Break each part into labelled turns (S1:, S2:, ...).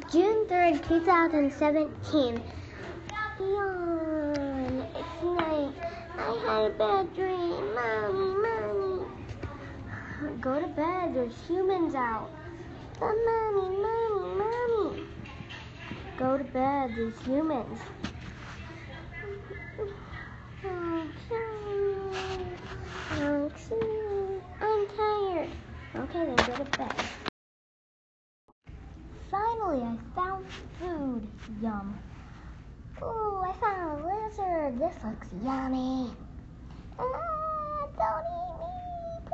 S1: June 3rd, 2017. Yawn. It's night. I had a bad dream. Mommy. Go to bed. There's humans out. But mommy. Go to bed. There's humans. I'm tired. Okay, then go to bed. Finally, I found food. Yum. Ooh, I found a lizard. This looks yummy. Don't eat me,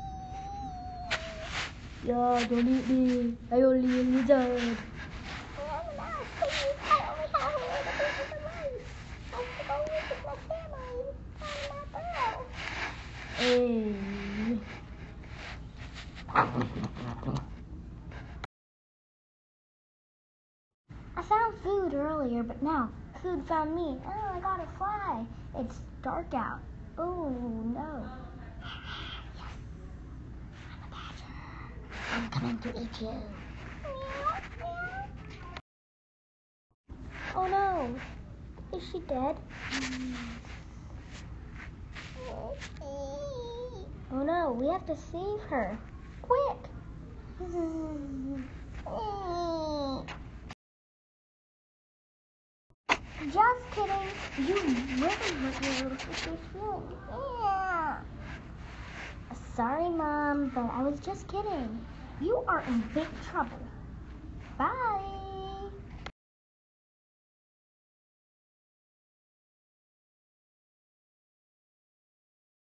S1: please. Yeah, don't eat me. I only eat lizard. Please, I only have a little bit of life. I have to go live with my family. I'm not girl. Hey. I found food earlier, but now food found me. Oh, I gotta fly. It's dark out. Oh, no. Yes. I'm a badger. I'm coming to eat you. Oh, no. Is she dead? Oh, no. We have to save her. Quick. Just kidding. You really hurt your little sister's feelings. Yeah. Sorry, Mom, but I was just kidding. You are in big trouble. Bye.